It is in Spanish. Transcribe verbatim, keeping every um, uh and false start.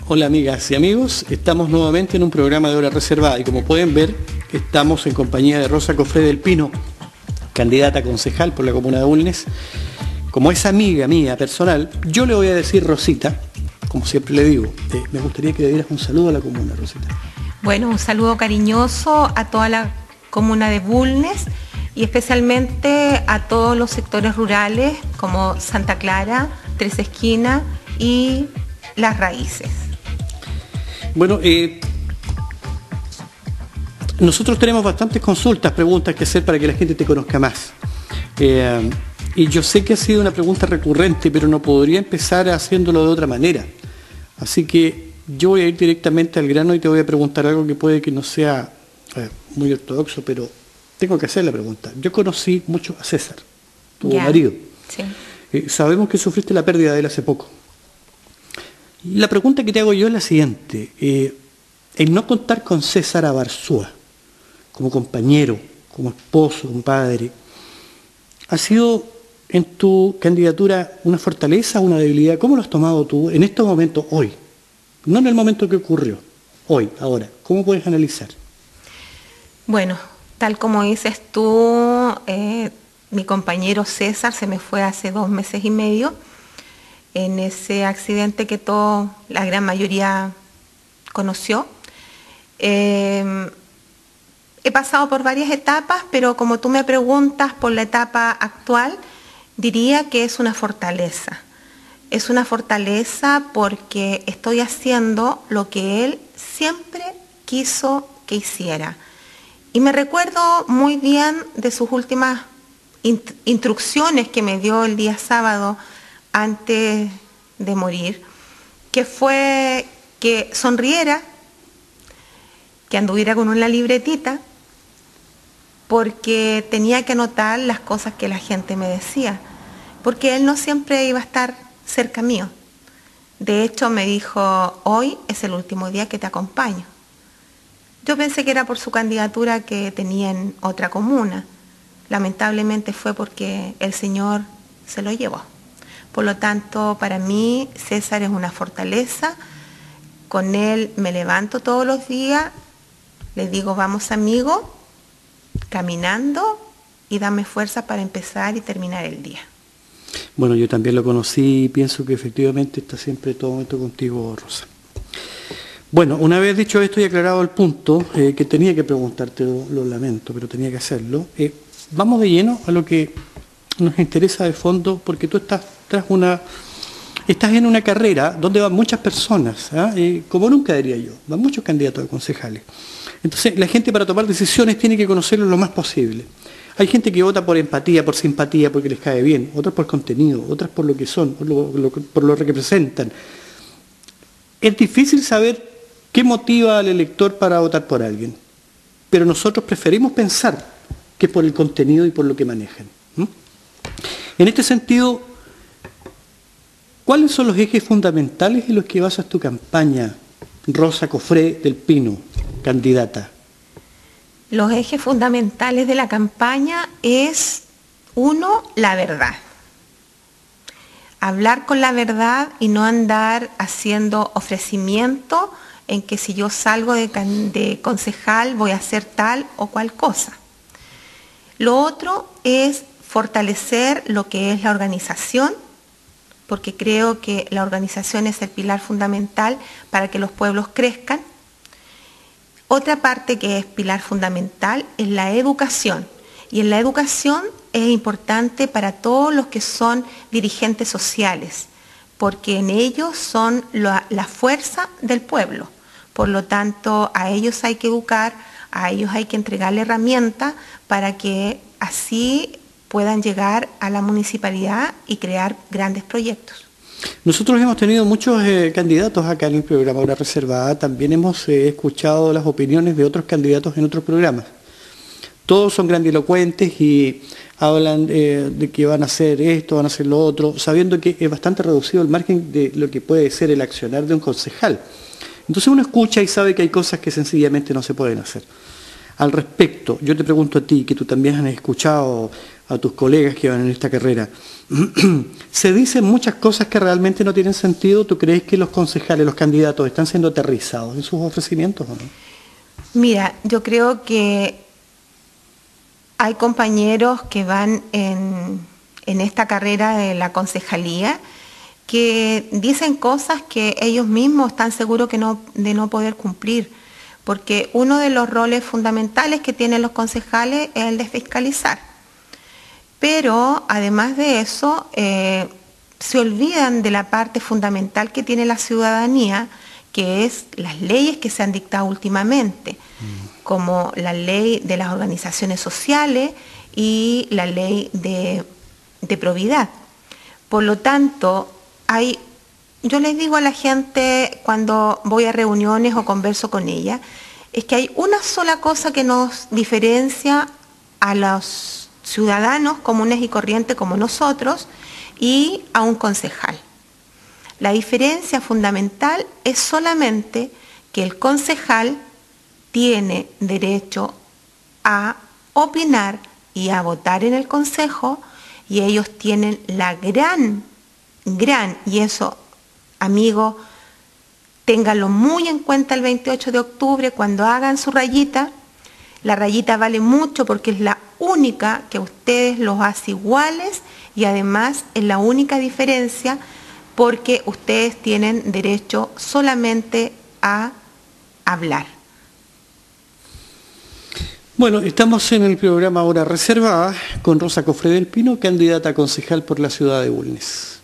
Hola amigas y amigos, estamos nuevamente en un programa de Hora Reservada y como pueden ver estamos en compañía de Rosa Cofré del Pino, candidata a concejal por la comuna de Bulnes. Como es amiga mía personal, yo le voy a decir Rosita, como siempre le digo. Eh, me gustaría que le dieras un saludo a la comuna, Rosita. Bueno, un saludo cariñoso a toda la comuna de Bulnes y especialmente a todos los sectores rurales como Santa Clara, Tres Esquinas y Las Raíces. Bueno, eh, nosotros tenemos bastantes consultas, preguntas que hacer para que la gente te conozca más. Eh, y yo sé que ha sido una pregunta recurrente, pero no podría empezar haciéndolo de otra manera. Así que yo voy a ir directamente al grano y te voy a preguntar algo que puede que no sea eh, muy ortodoxo, pero tengo que hacer la pregunta. Yo conocí mucho a César, tu yeah. marido. Sí. Eh, sabemos que sufriste la pérdida de él hace poco. Y la pregunta que te hago yo es la siguiente. Eh, el no contar con César Abarzúa como compañero, como esposo, como padre, ¿ha sido en tu candidatura una fortaleza o una debilidad? ¿Cómo lo has tomado tú en estos momentos, hoy? No en el momento que ocurrió, hoy, ahora. ¿Cómo puedes analizar? Bueno, tal como dices tú, eh, mi compañero César se me fue hace dos meses y medio en ese accidente que toda la gran mayoría conoció. Eh, he pasado por varias etapas, pero como tú me preguntas por la etapa actual, diría que es una fortaleza. Es una fortaleza porque estoy haciendo lo que él siempre quiso que hiciera. Y me recuerdo muy bien de sus últimas int- instrucciones que me dio el día sábado antes de morir, que fue que sonriera, que anduviera con una libretita, porque tenía que anotar las cosas que la gente me decía, porque él no siempre iba a estar cerca mío. De hecho, me dijo, hoy es el último día que te acompaño. Yo pensé que era por su candidatura que tenía en otra comuna. Lamentablemente fue porque el Señor se lo llevó. Por lo tanto, para mí, César es una fortaleza. Con él me levanto todos los días, le digo, vamos amigo, caminando y dame fuerza para empezar y terminar el día. Bueno, yo también lo conocí y pienso que efectivamente está siempre todo momento contigo, Rosa. Bueno, una vez dicho esto y aclarado el punto, eh, que tenía que preguntarte, lo, lo lamento, pero tenía que hacerlo, eh, vamos de lleno a lo que nos interesa de fondo, porque tú estás tras una, estás en una carrera donde van muchas personas, ¿eh? Eh, como nunca diría yo, van muchos candidatos a concejales. Entonces, la gente para tomar decisiones tiene que conocerlo lo más posible. Hay gente que vota por empatía, por simpatía, porque les cae bien, otras por contenido, otras por lo que son, por lo, lo, por lo que representan. Es difícil saber qué motiva al elector para votar por alguien, pero nosotros preferimos pensar que por el contenido y por lo que manejan. ¿Mm? En este sentido, ¿cuáles son los ejes fundamentales en los que basas tu campaña, Rosa Cofré del Pino, candidata? Los ejes fundamentales de la campaña es, uno, la verdad. Hablar con la verdad y no andar haciendo ofrecimiento en que si yo salgo de, de concejal voy a hacer tal o cual cosa. Lo otro es fortalecer lo que es la organización, porque creo que la organización es el pilar fundamental para que los pueblos crezcan. Otra parte que es pilar fundamental es la educación, y en la educación es importante para todos los que son dirigentes sociales, porque en ellos son la, la fuerza del pueblo. Por lo tanto, a ellos hay que educar, a ellos hay que entregarle herramientas para que así puedan llegar a la municipalidad y crear grandes proyectos. Nosotros hemos tenido muchos eh, candidatos acá en el programa Hora Reservada, también hemos eh, escuchado las opiniones de otros candidatos en otros programas. Todos son grandilocuentes y hablan eh, de que van a hacer esto, van a hacer lo otro, sabiendo que es bastante reducido el margen de lo que puede ser el accionar de un concejal. Entonces uno escucha y sabe que hay cosas que sencillamente no se pueden hacer. al respecto, yo te pregunto a ti, que tú también has escuchado a tus colegas que van en esta carrera, se dicen muchas cosas que realmente no tienen sentido. ¿Tú crees que los concejales, los candidatos, están siendo aterrizados en sus ofrecimientos o no? Mira, yo creo que hay compañeros que van en, en esta carrera de la concejalía que dicen cosas que ellos mismos están seguros que no, de no poder cumplir, porque uno de los roles fundamentales que tienen los concejales es el de fiscalizar. Pero además de eso, eh, se olvidan de la parte fundamental que tiene la ciudadanía, que es las leyes que se han dictado últimamente, mm. como la ley de las organizaciones sociales y la ley de, de probidad. Por lo tanto, hay, yo les digo a la gente cuando voy a reuniones o converso con ella, es que hay una sola cosa que nos diferencia a los ciudadanos comunes y corrientes como nosotros y a un concejal. La diferencia fundamental es solamente que el concejal tiene derecho a opinar y a votar en el consejo, y ellos tienen la gran, gran, y eso, amigos, ténganlo muy en cuenta el veintiocho de octubre cuando hagan su rayita. La rayita vale mucho porque es la única que ustedes los hace iguales y además es la única diferencia porque ustedes tienen derecho solamente a hablar. Bueno, estamos en el programa Hora Reservada con Rosa Cofre del Pino, candidata a concejal por la ciudad de Bulnes.